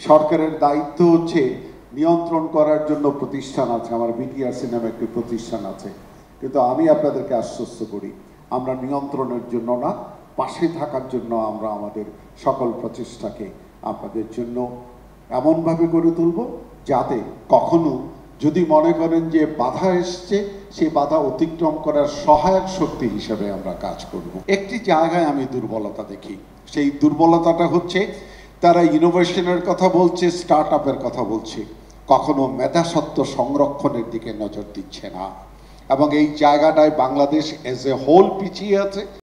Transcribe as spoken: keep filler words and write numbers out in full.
সরকারের দায়িত্ব হচ্ছে নিয়ন্ত্রণ করার জন্য প্রতিষ্ঠান আছে, আমার বিটিআরসি নামে একটি প্রতিষ্ঠান আছে, কিন্তু আমি আপনাদেরকে আশ্বস্ত করি আমরা নিয়ন্ত্রণের জন্য না, পাশে থাকার জন্য আমরা আমাদের সকল প্রচেষ্টাকে আপনাদের জন্য এমনভাবে গড়ে তুলব যাতে কখনো যদি মনে করেন যে বাধা এসছে সেই বাধা অতিক্রম করার সহায়ক শক্তি হিসেবে আমরা কাজ করব। একটি জায়গায় আমি দুর্বলতা দেখি, সেই দুর্বলতাটা হচ্ছে তারা ইনোভেশনের কথা বলছে, স্টার্ট আপের কথা বলছে, কখনো মেধাস্বত্ব সংরক্ষণের দিকে নজর দিচ্ছে না, এবং এই জায়গাটায় বাংলাদেশ এজ এ হোল পিছিয়ে আছে।